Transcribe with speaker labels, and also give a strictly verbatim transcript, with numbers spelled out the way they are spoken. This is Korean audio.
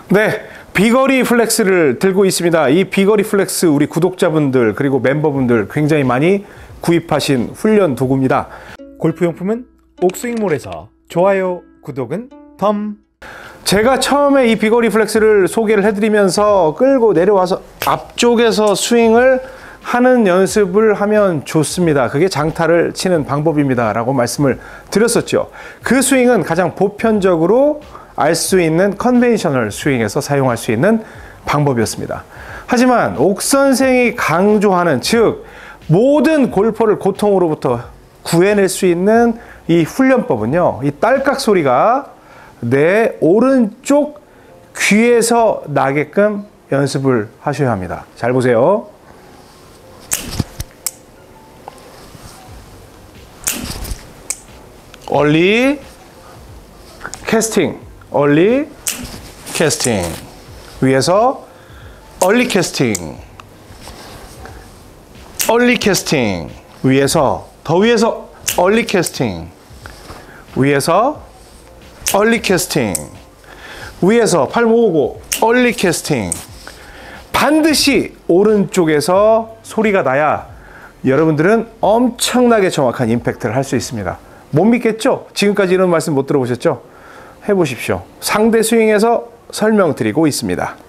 Speaker 1: 네, 비거리 플렉스를 들고 있습니다. 이 비거리 플렉스 우리 구독자분들 그리고 멤버분들 굉장히 많이 구입하신 훈련 도구입니다. 골프용품은 옥스윙몰에서 좋아요, 구독은 덤. 제가 처음에 이 비거리 플렉스를 소개를 해드리면서 끌고 내려와서 앞쪽에서 스윙을 하는 연습을 하면 좋습니다. 그게 장타를 치는 방법입니다 라고 말씀을 드렸었죠. 그 스윙은 가장 보편적으로 알 수 있는 컨벤셔널 스윙에서 사용할 수 있는 방법이었습니다. 하지만 옥 선생이 강조하는, 즉 모든 골퍼를 고통으로부터 구해낼 수 있는 이 훈련법은요, 이 딸깍 소리가 내 오른쪽 귀에서 나게끔 연습을 하셔야 합니다. 잘 보세요. 얼리 캐스팅, 얼리 캐스팅, 위에서 얼리 캐스팅, 얼리 캐스팅, 위에서 더 위에서 얼리 캐스팅, 위에서 얼리 캐스팅, 위에서 팔 모으고 얼리 캐스팅. 반드시 오른쪽에서 소리가 나야 여러분들은 엄청나게 정확한 임팩트를 할 수 있습니다. 못 믿겠죠? 지금까지 이런 말씀 못 들어보셨죠? 해보십시오. 상대 스윙에서 설명드리고 있습니다.